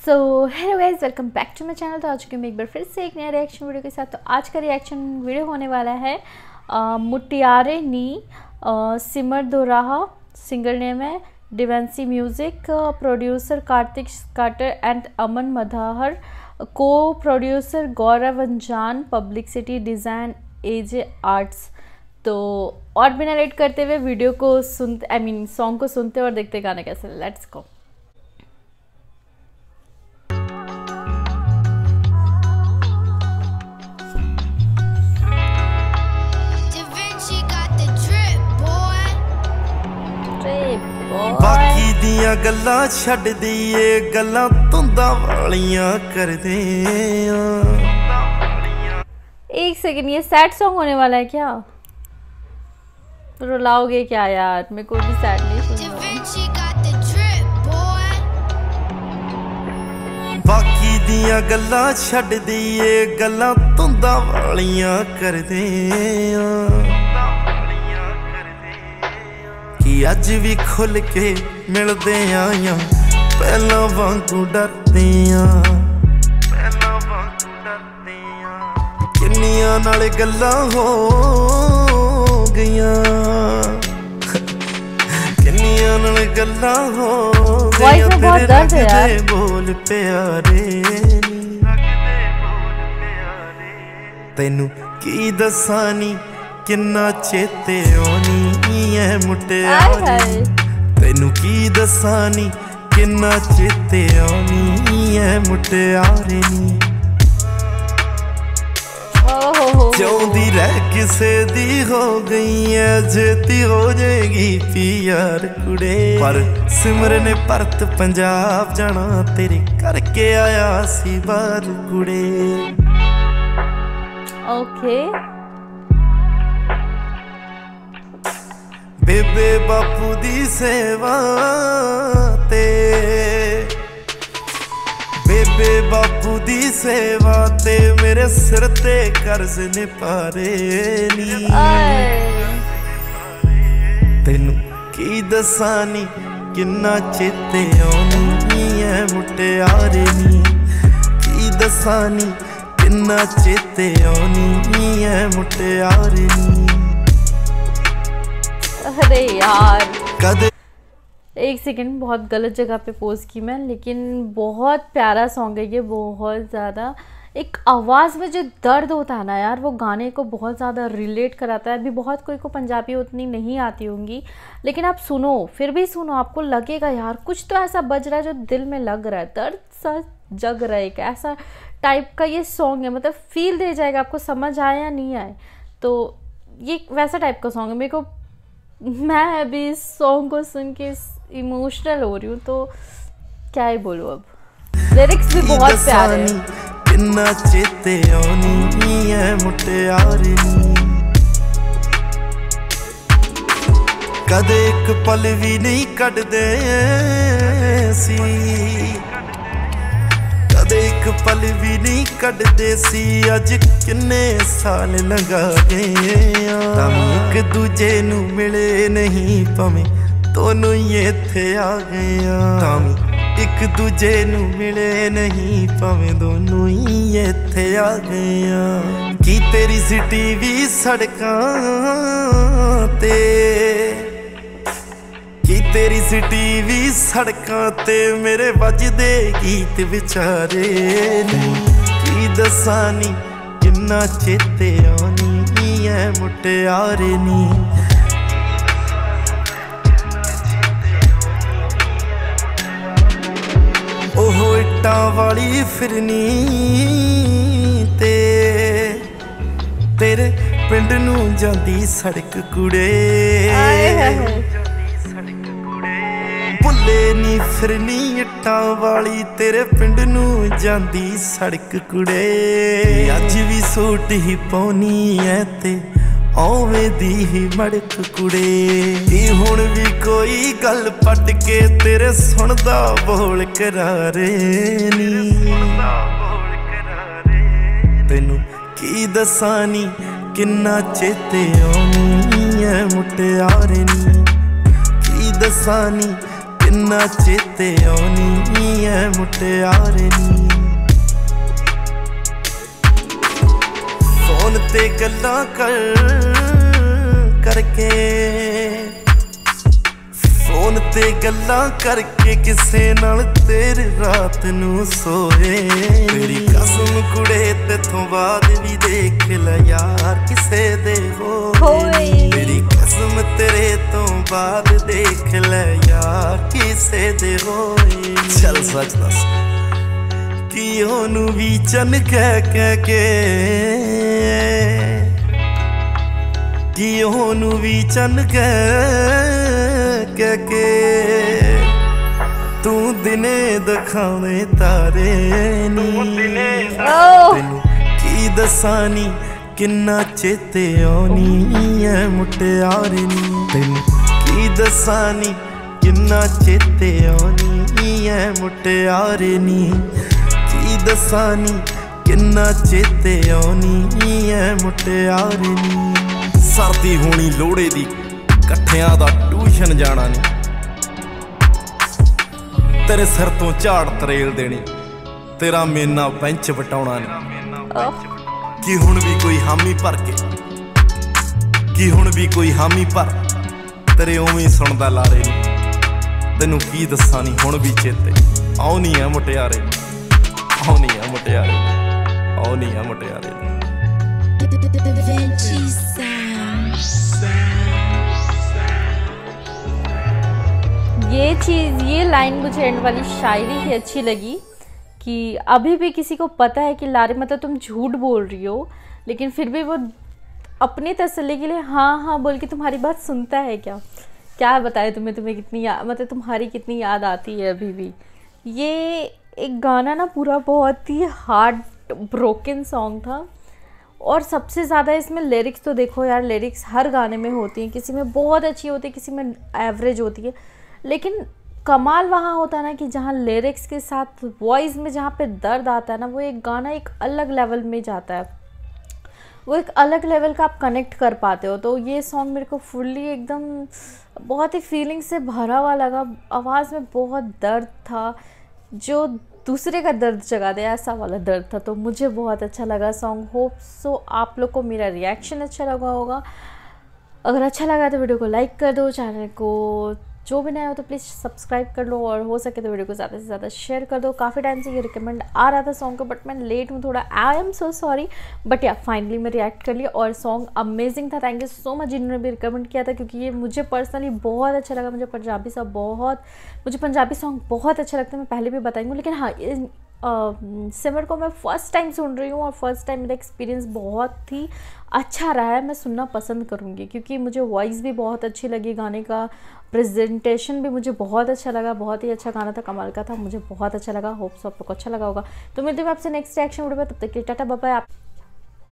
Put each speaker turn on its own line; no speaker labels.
So hello guys, welcome back to my channel. तो आ चुके मैं एक बार फिर से एक नया रिएक्शन वीडियो के साथ। तो आज का रिएक्शन वीडियो होने वाला है मुटियारे नी सिमर दोराहा। सिंगर नेम है डिवेंसी music, producer Kartik Carter and Aman Madhahar, co producer गौरव अंजान, पब्लिसिटी डिज़ाइन एजे आर्ट्स। तो और बिना लेट करते हुए वीडियो को सुनते सॉन्ग को सुनते और देखते गाने कैसे। Let's go.
बाकी दियां गल्लां छड्ड दईए, गल्लां धुंदा वालियां करदे आ।
एक सेकंड, ये सैड सॉन्ग होने वाला है क्या? रुलाओगे क्या यार? मेरे को भी सैड नहीं सुनना।
बाकी दियां गल्लां छड्ड दईए, गल्लां धुंदा वालियां करदे आ। अज भी खुल के मिलदे आया, पहला वांगू डरदे आ। किन्नियां नाल गल्लां हो गईयां, किन्नियां नाल गल्लां हो गईयां, तेरे बोल प्यारे तैनू की दसां नी किन्ना चेते आनी है मुटियारे। तैनू की दसां नी किन्ना चेते आनी है मुटियारे नी। चाहती रह किसे दी हो गई है, जेती हो जाएगी पियार कुड़े। पर सिमर ने परत पंजाब जाना, तेरे करके आया सी बार कुड़े।
ओके
बेबे बापू दी सेवा ते, बेबे बापू दी सेवा ते मेरे सिर ते कर्ज ने पारे नी। तेनू की दसां नी किन्ना चेते आनी है मुटियारे नी। की दसां नी किन्ना चेते आनी है मुटियारे नी।
अरे यार एक सेकंड, बहुत गलत जगह पे पोज की मैं, लेकिन बहुत प्यारा सॉन्ग है ये। बहुत ज़्यादा एक आवाज़ में जो दर्द होता है ना यार, वो गाने को बहुत ज़्यादा रिलेट कराता है। अभी बहुत कोई को पंजाबी उतनी नहीं आती होंगी, लेकिन आप सुनो, फिर भी सुनो, आपको लगेगा यार कुछ तो ऐसा बज रहा है जो दिल में लग रहा है। दर्द सा जग रहा है, एक ऐसा टाइप का ये सॉन्ग है। मतलब फील दे जाएगा आपको, समझ आए या नहीं आए। तो ये वैसा टाइप का सॉन्ग है। मेरे को, मैं अभी इस सॉन्ग को सुन के इमोशनल हो रही हूँ, तो क्या ही बोलूँ। अब लिरिक्स भी बहुत प्यारे हैं।
किन्ना चेते आनी है मुटियारे नी। कदे एक पल भी नहीं कटदे सी, कदे एक पल भी नहीं कटदे सी। अज किन्ने साल लगा गए एक दूजे नू मिले नहीं, पवें दोनों ही इत्थे आ गए। एक दूजे नू मिले नहीं, पवें दोनों ही इत्थे आ गए। की तेरी सिटी भी सड़कां ते, की तेरी सिटी भी सड़कां ते मेरे बजदे गीत विचारे नी। की दसां नी किन्ना चेते आनी है मुटियारे नी। ओहो इट्टां वाली फिरनी ते तेरे पिंड नू जांदी सड़क कुड़े। भुल्ले नी फिरनी इट्टां वाली, तेरे पिंड नू जांदी सड़क कुड़े। अज भी सूट ही पाउनी है ते ओवें दी ही मड़क कुड़े। की हुण भी कोई गल पट के तेरे सुनदा बोल करारे नी। तैनू की दसां नी किन्ना चेते आनी है मुटियारे नी। की दसां नी किन्ना चेते आनी है मुटियारे नी। फोन ते गल्लां करके फोन ते गल्लां करके किसे नाल तेरी रात नू सोए। तेरी कसम कुड़े तेथों बाद भी देख ले यार किसे दे होए। तेरी कसम तेरे तो बाद देख ले यार किसे दे होए। चल सच दस कि ओनू भी चन कह के कि ओनू भी चन कह के तू दिने दिखावे तारे नी। तेनू की दसानी किन्ना चेते आनी है मुटियारे नी। तेनू की दसानी किन्ना चेते आनी है मुटियारे नी। की दसानी किन्ना चेते आनी है मुटियारे नी। सर्दी होनी लोड़े दी कट्ठियां दा ट्यूशन जाना नी। तेरे सिर तो झाड़ तरेल देनी तेरा मेना बेंच बटाउणा नी। कि हुण भी कोई हामी भर के कि हुण भी कोई हामी भर तेरे उवें सुनदा लारे नी। तैनू की दस्सां नी हुण भी चेते आउनी है मुटियारे आउनी है मुटियारे आउनी है मुटियारे।
ये लाइन मुझे एंड वाली शायरी ही अच्छी लगी कि अभी भी किसी को पता है कि लारे मतलब तुम झूठ बोल रही हो, लेकिन फिर भी वो अपनी तसल्ली के लिए हाँ हाँ बोल के तुम्हारी बात सुनता है। क्या बताए तुम्हें कितनी मतलब तुम्हारी कितनी याद आती है अभी भी। ये एक गाना ना पूरा बहुत ही हार्ट ब्रोकन सॉन्ग था। और सबसे ज़्यादा इसमें लिरिक्स तो देखो यार, लिरिक्स हर गाने में होती हैं, किसी में बहुत अच्छी होती है, किसी में एवरेज होती है, लेकिन कमाल वहाँ होता है ना कि जहाँ लिरिक्स के साथ वॉइस में जहाँ पे दर्द आता है ना, वो एक गाना एक अलग लेवल में जाता है, वो एक अलग लेवल का आप कनेक्ट कर पाते हो। तो ये सॉन्ग मेरे को फुल्ली एकदम बहुत ही फीलिंग से भरा हुआ लगा। आवाज़ में बहुत दर्द था जो दूसरे का दर्द जगा दे, ऐसा वाला दर्द था। तो मुझे बहुत अच्छा लगा सॉन्ग। होप सो आप लोग को मेरा रिएक्शन अच्छा लगा होगा। अगर अच्छा लगा तो वीडियो को लाइक कर दो, चैनल को जो भी नया हो तो प्लीज़ सब्सक्राइब कर लो, और हो सके तो वीडियो को ज़्यादा से ज़्यादा शेयर कर दो। काफ़ी टाइम से ये रिकमेंड आ रहा था सॉन्ग को, बट मैं लेट हूँ थोड़ा, I am so sorry, but yeah finally मैं रिएक्ट कर लिया और सॉन्ग अमेजिंग था। थैंक यू सो मच जिन्होंने भी रिकमेंड किया था, क्योंकि ये मुझे पर्सनली बहुत अच्छा लगा। मुझे पंजाबी सॉन्ग बहुत अच्छे लगते हैं, मैं पहले भी बताऊँगी। लेकिन हाँ, सिमर को मैं फ़र्स्ट टाइम सुन रही हूँ और फर्स्ट टाइम मेरा एक्सपीरियंस बहुत ही अच्छा रहा है। मैं सुनना पसंद करूँगी क्योंकि मुझे वॉइस भी बहुत अच्छी लगी, गाने का प्रेजेंटेशन भी मुझे बहुत अच्छा लगा। बहुत ही अच्छा गाना था, कमाल का था, मुझे बहुत अच्छा लगा। होप सो आप लोग को अच्छा लगा होगा। तो मिलते हैं आपसे नेक्स्ट रिएक्शन वीडियो में, तब तक के टाटा बाय बाय।